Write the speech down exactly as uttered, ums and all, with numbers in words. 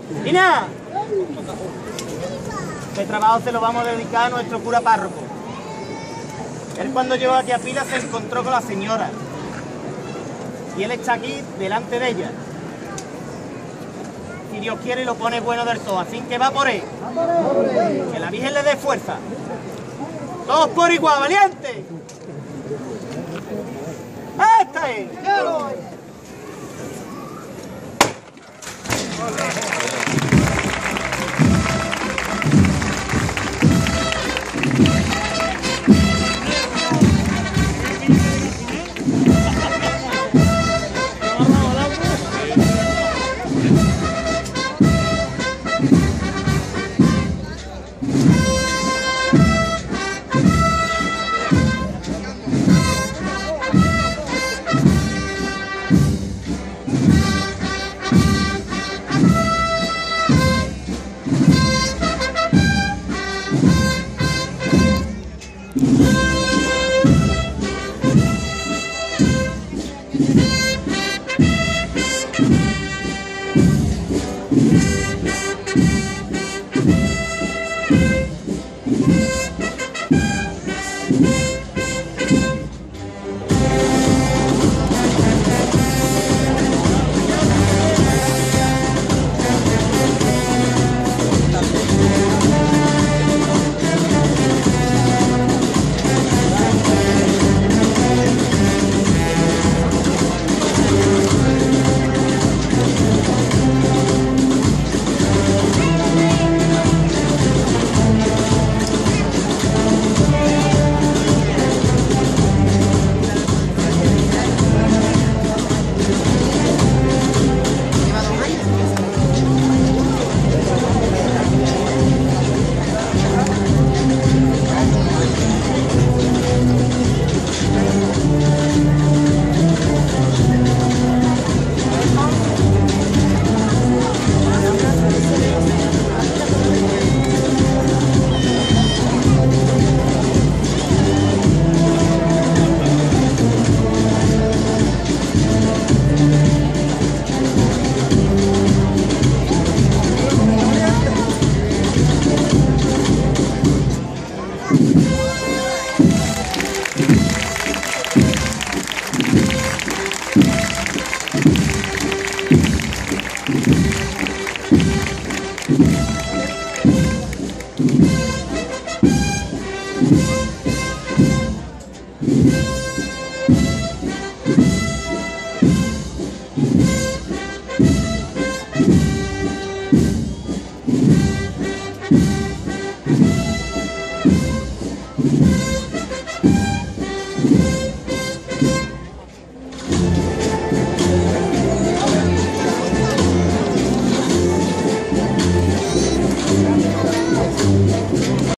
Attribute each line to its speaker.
Speaker 1: Y nada, este trabajo se lo vamos a dedicar a nuestro cura párroco. Él cuando llegó aquí a Pila se encontró con la señora. Y él está aquí delante de ella. Si Dios quiere lo pone bueno del todo, así que va por él. Que la Virgen le dé fuerza. Todos por igual, valiente. ¡Esta es!